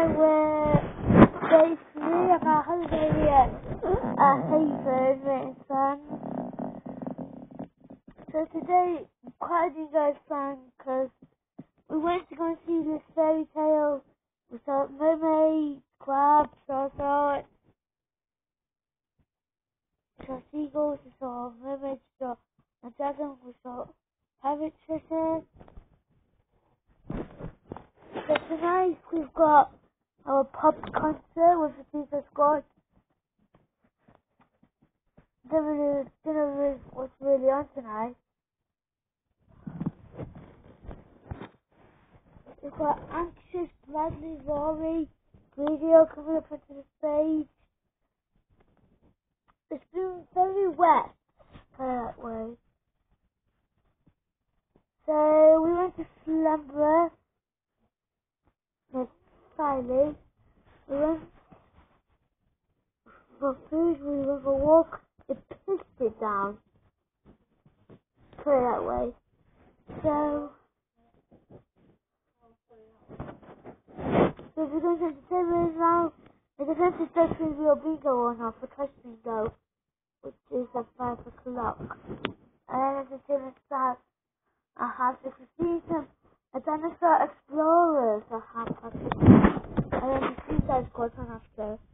we're day 3 of our holiday here at Haven, in Sun. So today, quite a few guys fun because we went to go and see this fairy tale. We saw mermaids, crabs, we saw seagulls, we saw mermaids, we saw a dragon, we saw parrot fishes. So tonight we've got our pub concert with the FIFA squad. Dinner is what's really on tonight. We've got Anxious, Bradley, Rory, Video coming up onto the stage. It's been very wet, that way. So we went to Slumber with Siley. We went for food, we went for a walk. It pissed it down. Put it that way. So if we're going to entertainment now, the defense is just real bingo on off for touch bingo, which is at 5 o'clock. And then entertainment starts at 6:15. A dinosaur explorers at 6:30. And then the Suicide Squad on after.